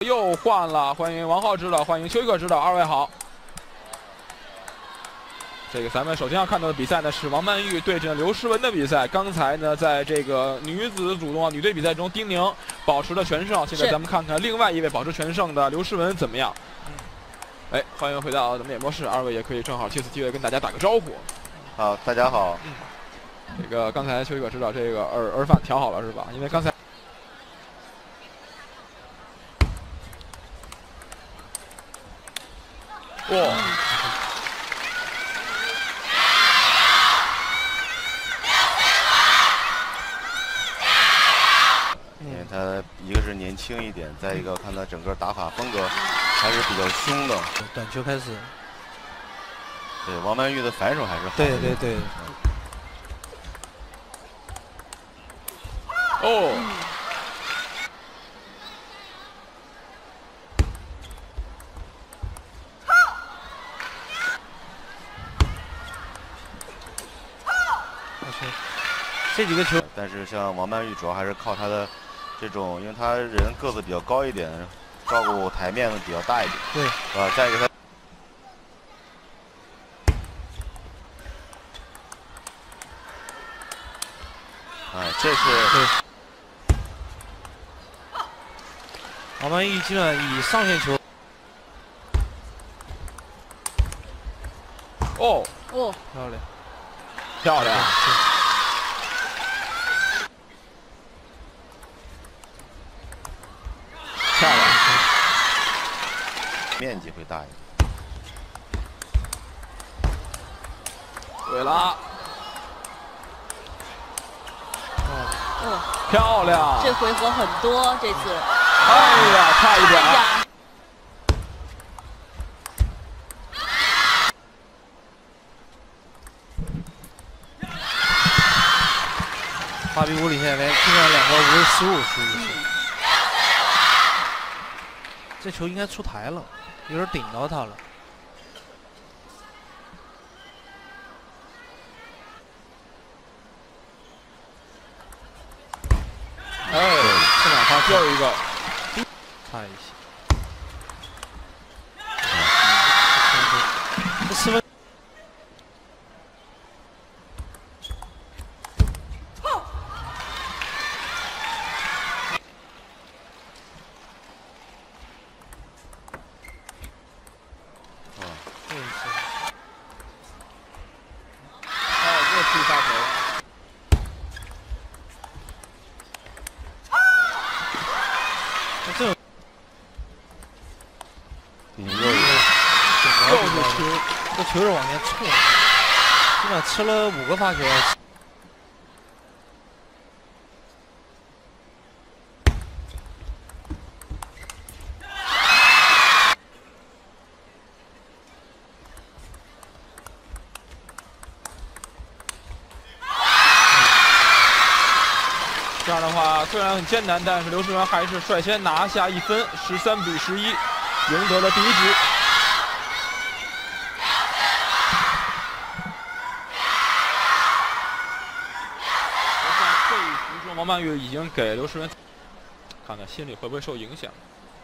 又换了，欢迎王浩指导，欢迎邱一克指导，二位好。这个咱们首先要看到的比赛呢是王曼玉对阵刘诗雯的比赛。刚才呢，在这个女子组中女队比赛中，丁宁保持了全胜。现在咱们看看另外一位保持全胜的刘诗雯怎么样。哎，欢迎回到咱们演播室，二位也可以正好借此机会跟大家打个招呼。 好，大家好。 这个刚才邱一可知道这个耳返调好了是吧？因为刚才。哇！ 因为他一个是年轻一点，再一个看他整个打法风格还是比较凶的。 短球开始。 对，王曼玉的反手还是好。 对对对。 哦。 这几个球， 但是像王曼玉主要还是靠她的这种，因为她人个子比较高一点，照顾台面比较大一点。 对， 再一个她，哎，这是王曼玉基本以上线球。 哦， 漂亮， 漂亮。漂亮， 面积会大一点。 对了，漂亮！ 这回合很多，这次。 哎呀，差一点。 8比5领先，来看看两个无失误数据。这球应该出台了，有点顶到他了。 哎，这两发又一个， 差一些。这4分。这球是往前冲，基本吃了5个发球。 这样的话虽然很艰难，但是刘诗雯还是率先拿下1分，13比11，赢得了第1局。这一局中，王曼玉已经给刘诗雯，看看心里会不会受影响。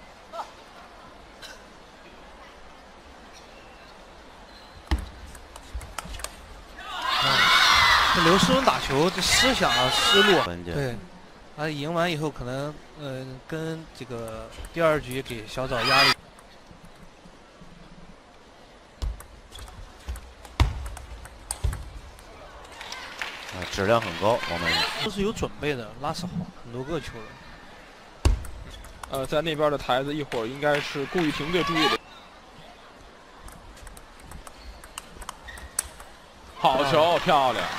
这刘诗雯打球这思想啊思路， 对， 他赢完以后可能跟这个第2局给小枣压力。 质量很高，王曼玉都是有准备的，拉扯好很多个球了。 在那边的台子一会儿应该是故意停队注意的。好球，漂亮！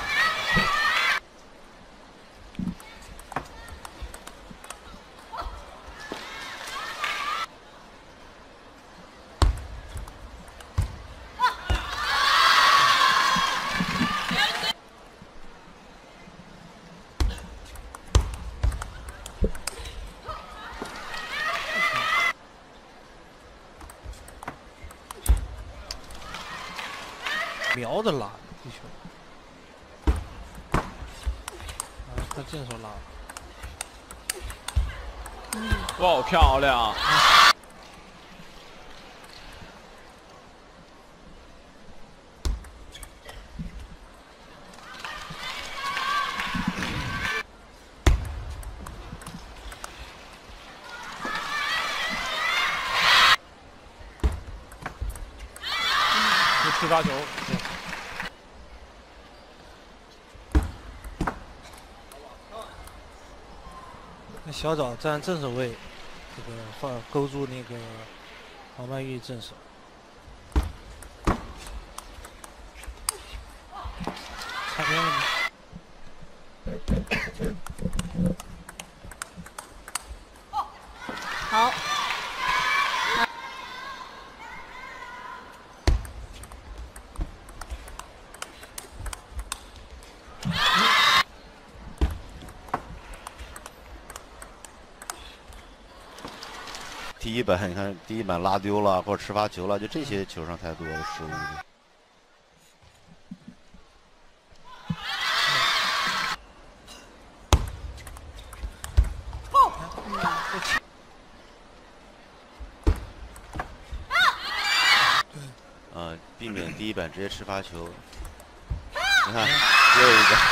瞄着拉这球，他正手拉。 哇，漂亮！ 吃发球。那小枣站正手位，这个勾住那个王曼玉正手。擦边了吗？ 好。 第一板你看，第一板拉丢了或者吃发球了，就这些球上太多了失误。避免第一板直接吃发球。你看，又一个。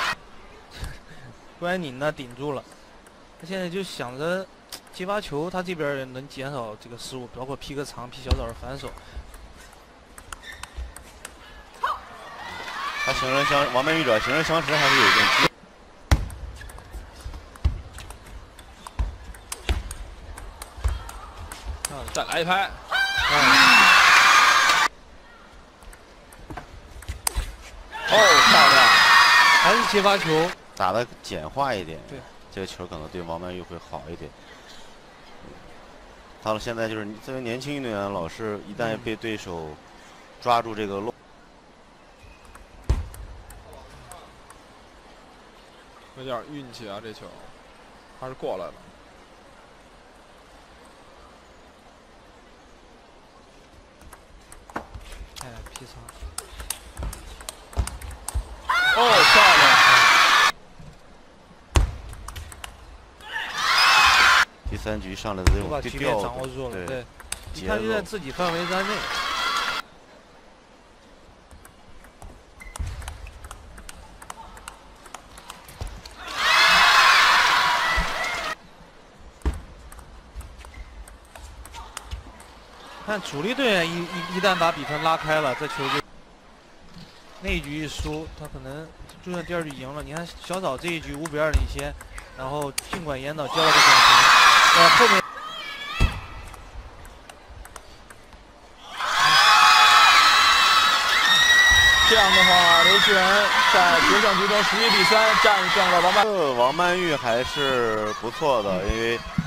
关你那顶住了，他现在就想着接发球，他这边能减少这个失误，包括劈个长、劈小枣的反手。 他形人相王曼玉者形人相持还是有一点机。 再来一拍。哦，漂亮！ 还是接发球， 打的简化一点。 对， 这个球可能对王曼玉会好一点。到了现在就是作为年轻运动员，老是一旦被对手抓住这个漏， 有点运气啊，这球还是过来了。 哎，劈长。 哦，漂亮！ 第三局上来的这种把局面掌握住了，对，他就在自己范围之内。看主力队员一旦把比分拉开了，这球就那一局一输，他可能就算第二局赢了。你看小枣这一局5比2领先，然后尽管严导交了个短球，后面这样的话，刘诗雯在决胜局中11比3战胜了王曼玉。 王曼玉还是不错的，因为